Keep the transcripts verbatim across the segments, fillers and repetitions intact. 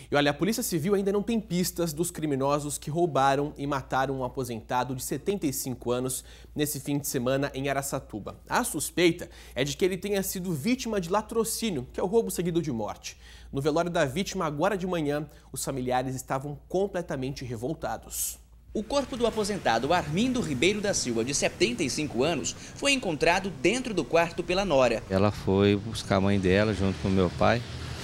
E olha, a Polícia Civil ainda não tem pistas dos criminosos que roubaram e mataram um aposentado de setenta e cinco anos nesse fim de semana em Araçatuba. A suspeita é de que ele tenha sido vítima de latrocínio, que é o roubo seguido de morte. No velório da vítima, agora de manhã, os familiares estavam completamente revoltados. O corpo do aposentado Armindo Ribeiro da Silva, de setenta e cinco anos, foi encontrado dentro do quarto pela nora. Ela foi buscar a mãe dela junto com o meu pai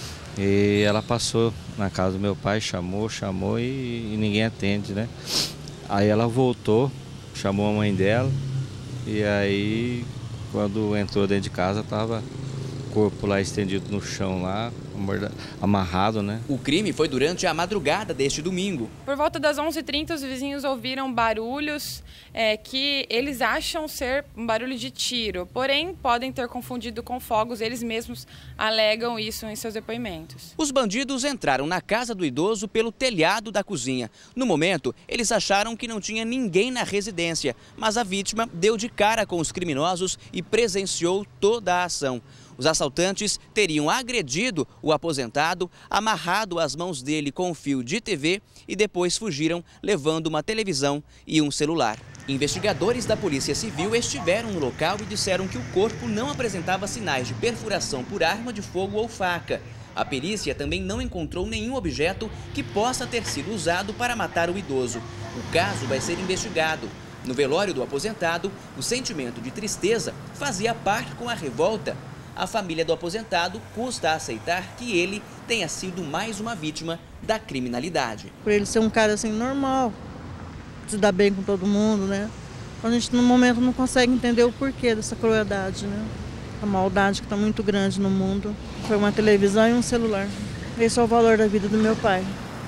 e ela passou na casa do meu pai, chamou, chamou e, e ninguém atende, né? Aí ela voltou, chamou a mãe dela e aí quando entrou dentro de casa estava o corpo lá estendido no chão lá, amarrado, né? O crime foi durante a madrugada deste domingo. Por volta das onze e trinta, os vizinhos ouviram barulhos é, que eles acham ser um barulho de tiro, porém podem ter confundido com fogos, eles mesmos alegam isso em seus depoimentos. Os bandidos entraram na casa do idoso pelo telhado da cozinha. No momento, eles acharam que não tinha ninguém na residência, mas a vítima deu de cara com os criminosos e presenciou toda a ação. Os assaltantes teriam agredido o aposentado, amarrado as mãos dele com um fio de T V e depois fugiram levando uma televisão e um celular. Investigadores da Polícia Civil estiveram no local e disseram que o corpo não apresentava sinais de perfuração por arma de fogo ou faca. A perícia também não encontrou nenhum objeto que possa ter sido usado para matar o idoso. O caso vai ser investigado. No velório do aposentado, o sentimento de tristeza fazia parte com a revolta. A família do aposentado custa aceitar que ele tenha sido mais uma vítima da criminalidade. Por ele ser um cara assim normal, se dá bem com todo mundo, né? A gente no momento não consegue entender o porquê dessa crueldade, né? A maldade que está muito grande no mundo. Foi uma televisão e um celular. Esse é o valor da vida do meu pai.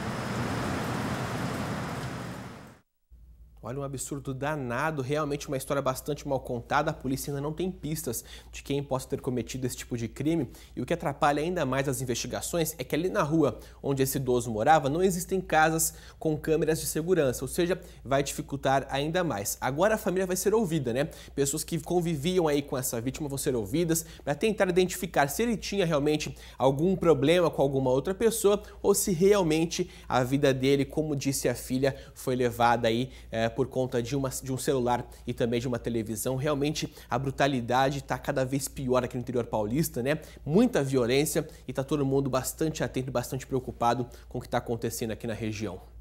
Olha, um absurdo danado, realmente uma história bastante mal contada. A polícia ainda não tem pistas de quem possa ter cometido esse tipo de crime. E o que atrapalha ainda mais as investigações é que ali na rua onde esse idoso morava não existem casas com câmeras de segurança, ou seja, vai dificultar ainda mais. Agora a família vai ser ouvida, né? Pessoas que conviviam aí com essa vítima vão ser ouvidas para tentar identificar se ele tinha realmente algum problema com alguma outra pessoa ou se realmente a vida dele, como disse a filha, foi levada aí é, por conta de, uma, de um celular e também de uma televisão. Realmente a brutalidade está cada vez pior aqui no interior paulista, né? Muita violência e está todo mundo bastante atento, bastante preocupado com o que está acontecendo aqui na região.